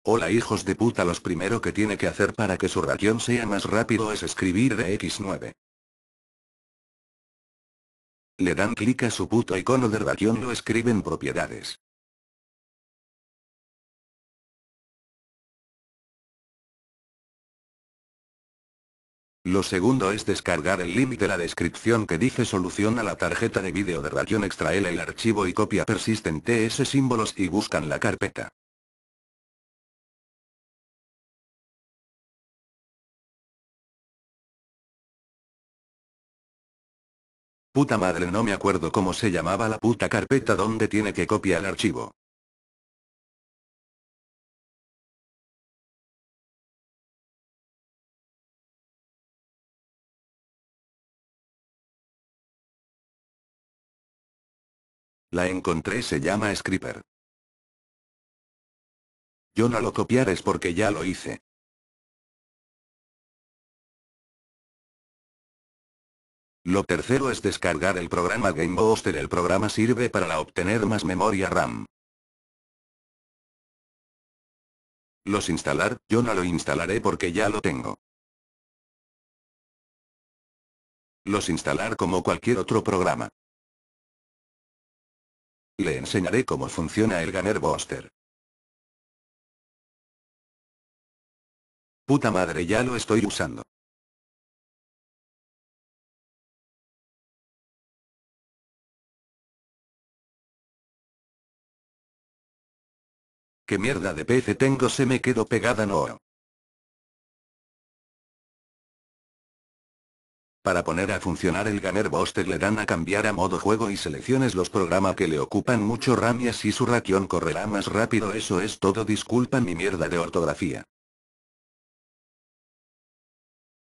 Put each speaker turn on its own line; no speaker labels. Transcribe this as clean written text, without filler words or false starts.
Hola hijos de puta, los primero que tiene que hacer para que su ración sea más rápido es escribir DX9. Le dan clic a su puto icono de ración, lo escriben propiedades. Lo segundo es descargar el link de la descripción que dice solución a la tarjeta de vídeo de ración, extraer el archivo y copia persistent TS símbolos y buscan la carpeta. Puta madre, no me acuerdo cómo se llamaba la puta carpeta donde tiene que copiar el archivo. La encontré, se llama Scripper. Yo no lo copiares porque ya lo hice. Lo tercero es descargar el programa Game Booster. El programa sirve para obtener más memoria RAM. Los instalar, yo no lo instalaré porque ya lo tengo. Los instalar como cualquier otro programa. Le enseñaré cómo funciona el Game Booster. Puta madre, ya lo estoy usando. ¿Qué mierda de PC tengo? Se me quedó pegada, no. Para poner a funcionar el Gamer Booster le dan a cambiar a modo juego y selecciones los programas que le ocupan mucho RAM y así su ración correrá más rápido. Eso es todo, disculpa mi mierda de ortografía.